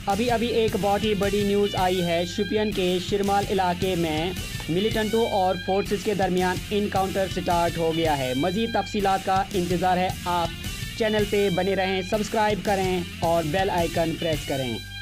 अभी अभी एक बहुत ही बड़ी न्यूज़ आई है। शोपियान के शिरमाल इलाके में मिलिटेंटों और फोर्सेस के दरमियान इनकाउंटर स्टार्ट हो गया है। मज़ीद तफसीलात का इंतज़ार है। आप चैनल पे बने रहें, सब्सक्राइब करें और बेल आइकन प्रेस करें।